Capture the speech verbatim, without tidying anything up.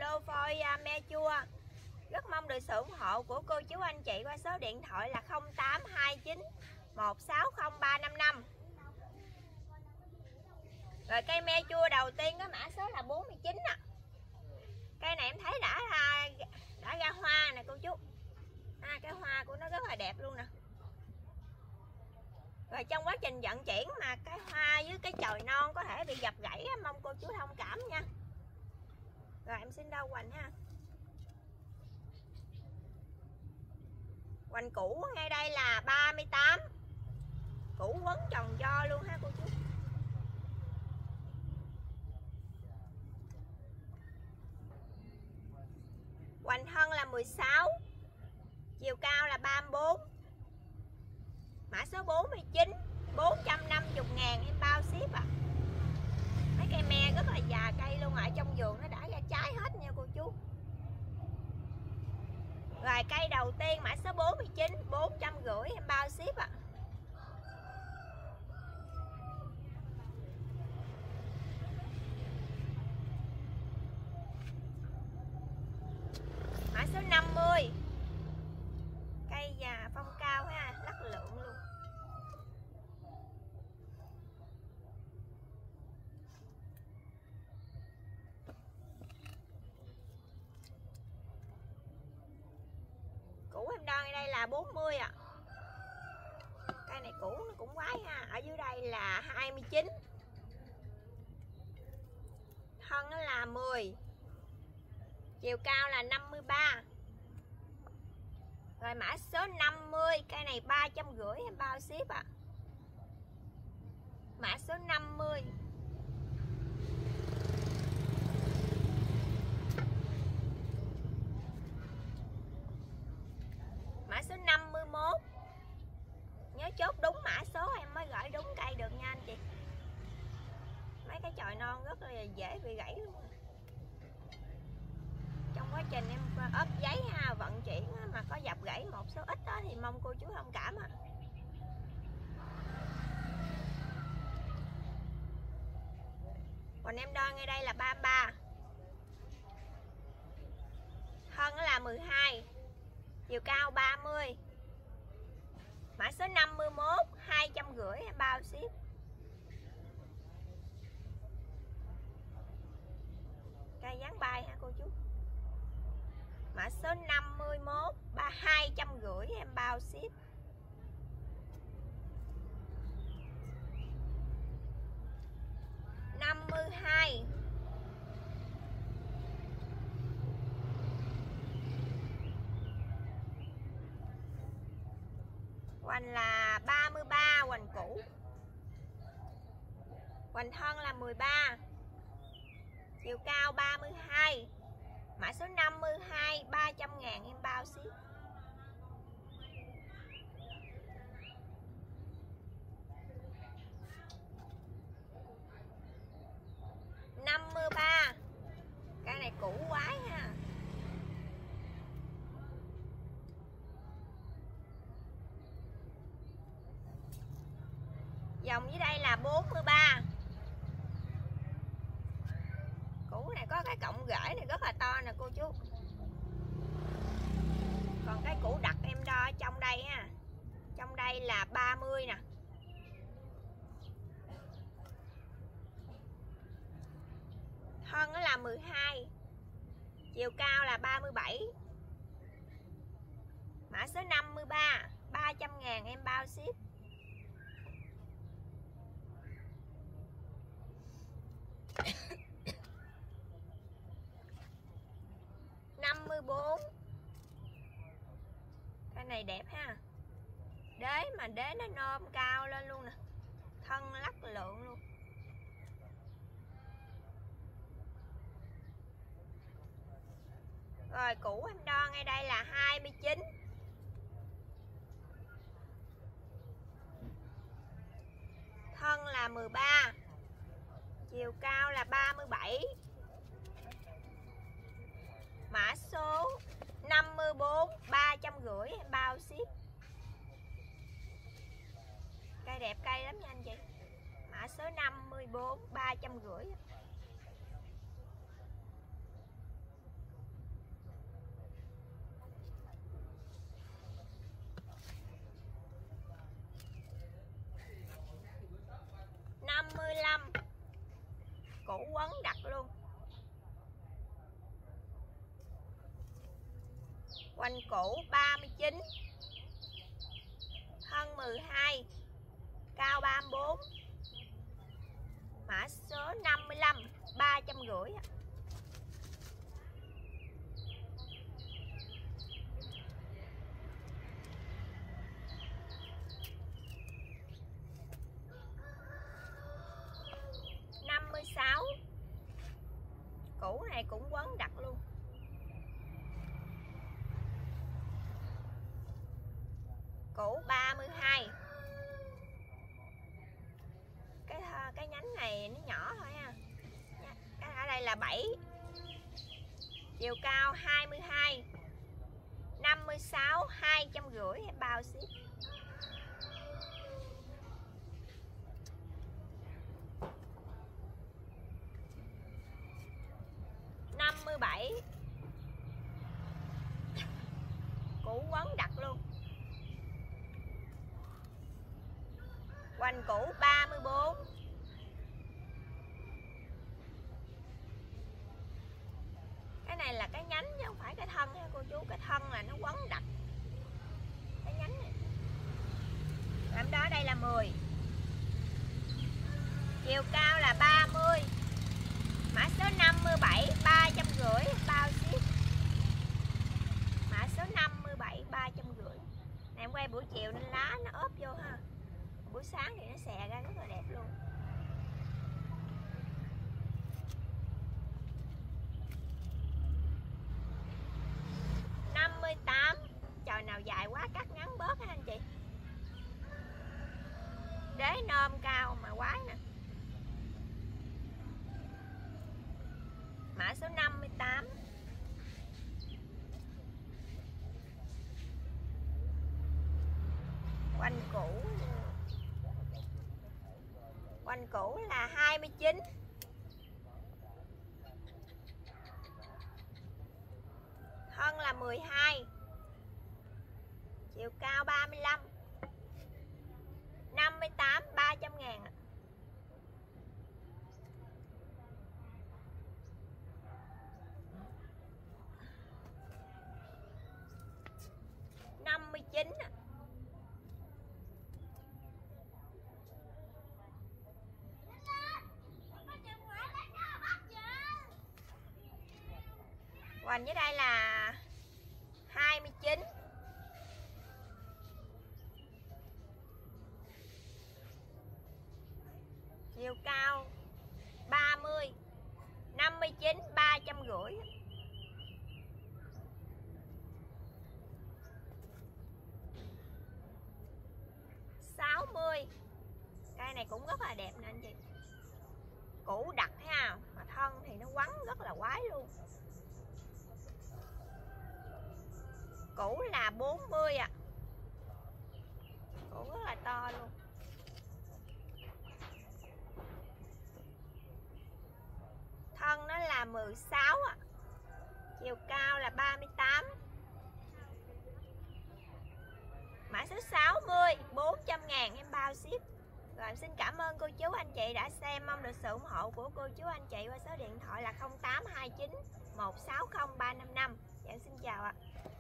lô phôi uh, me chua. Rất mong được sự ủng hộ của cô chú anh chị qua số điện thoại là không tám hai chín một sáu không ba năm năm. Rồi cây me chua đầu tiên có mã số là bốn mươi chín ạ. Cây này em thấy đã đã ra hoa nè cô chú. À, cái hoa của nó rất là đẹp luôn nè. Rồi trong quá trình vận chuyển mà cái hoa với cái chồi non có thể bị dập gãy, mong cô chú thông cảm nha. Rồi em xin đâu hoành ha. Hoành cũ ngay đây là ba mươi tám. Củ quấn tròn do luôn ha cô chú. Hoành thân là mười sáu. Chiều cao là ba mươi bốn. Mã số bốn mươi chín, bốn trăm năm mươi ngàn em bao ship ạ. À. Mấy cây me rất là già cây luôn, ở trong vườn nó đã ra trái hết nha cô chú. Rồi cây đầu tiên mã số bốn mươi chín, bốn trăm năm mươi em bao ship ạ. À. Mã số năm mươi. Cây già phong cao ha, lắc lượng luôn. Củ em đo ở đây là bốn mươi ạ. À. Cây này củ nó cũng quái ha. Ở dưới đây là hai mươi chín. Thân nó là mười. Chiều cao là năm mươi ba. Rồi mã số năm mươi, cây này ba trăm năm mươi em bao ship ạ. À. Mã số năm mươi. Mã số năm mươi mốt. Nhớ chốt đúng mã số em mới gửi đúng cây được nha anh chị. Mấy cái chồi non rất là dễ bị gãy luôn. Trong quá trình em ốp giấy ha, vận chuyển mà có dập gãy một số ít đó thì mong cô chú thông cảm ạ. Còn em đo ngay đây là ba mươi ba. Thân là mười hai. Chiều cao ba mươi. Mã số năm mươi mốt, hai trăm năm mươi em bao ship. Cây dáng bay hả cô chú. Mã số năm mươi mốt, ba hai trăm năm mươi em bao ship. năm mươi hai. Hoành là ba mươi ba, hoành cũ. Hoành thân là mười ba. Chiều cao ba mươi hai. Mã số năm mươi hai, ba trăm ngàn em bao ship. năm mươi ba. Cây này cũ quái ha. Dòng dưới đây là bốn mươi ba. Củ này có cái cọng rễ này rất là to nè cô chú. Còn cái củ đặc em đo ở trong đây ha. Trong đây là ba mươi nè. Thân nó là mười hai. Chiều cao là ba mươi bảy. Mã số năm mươi ba, ba trăm ngàn em bao ship. năm mươi bốn. Cái này đẹp ha. Đế mà đế nó nôm cao lên luôn nè. Thân lắc lượng luôn. Rồi củ em đo ngay đây là hai mươi chín. Thân là mười ba. Chiều cao là ba mươi bảy. Mã số năm mươi bốn, ba trăm năm mươi em bao ship. Cây đẹp cây lắm nha anh chị. Mã số năm mươi bốn, ba trăm năm mươi. Quanh cổ ba mươi chín, thân mười hai, cao ba mươi bốn, mã số năm mươi lăm, ba trăm rưỡi. năm mươi sáu, củ này cũng quấn đặc luôn. Củ ba mươi hai. Cái cái nhánh này nó nhỏ thôi ha. Cái ở đây là bảy. Chiều cao hai mươi hai. năm mươi sáu, hai trăm rưỡi bao ship. năm mươi bảy. Củ quấn đặc luôn. Quanh củ ba mươi bốn. Cái này là cái nhánh chứ không phải cái thân nha cô chú. Cái thân là nó quấn đặc. Cái nhánh này. Làm đó đây là mười. Chiều cao là ba mươi. Mã số năm mươi bảy, ba trăm rưỡi bao ship. Mã số năm mươi bảy, ba trăm rưỡi. Này em quay buổi chiều nên lá nó ốp vô ha. Buổi sáng thì nó xè ra rất là đẹp luôn. năm mươi tám. Trời nào dài quá cắt ngắn bớt ha anh chị. Đế nôm cao mà quái nè. Mã số năm mươi tám. Quanh củ. Quanh củ là hai mươi chín. Thân là mười hai. Chiều cao ba mươi lăm. năm mươi tám, ba trăm ngàn. năm mươi chín. Hoành dưới đây là hai mươi chín. Chiều cao ba mươi. năm mươi chín, ba trăm rưỡi. sáu mươi. Cây này cũng rất là đẹp nè anh chị. Củ đặc ha, mà thân thì nó quấn rất là quái luôn. Củ là bốn mươi ạ. À. Củ rất là to luôn. Thân nó là mười sáu ạ. À. Chiều cao là ba mươi tám. Mã số sáu mươi, bốn trăm ngàn em bao ship. Rồi xin cảm ơn cô chú anh chị đã xem. Mong được sự ủng hộ của cô chú anh chị qua số điện thoại là không tám hai chín một sáu không ba năm năm. Dạ xin chào ạ. À.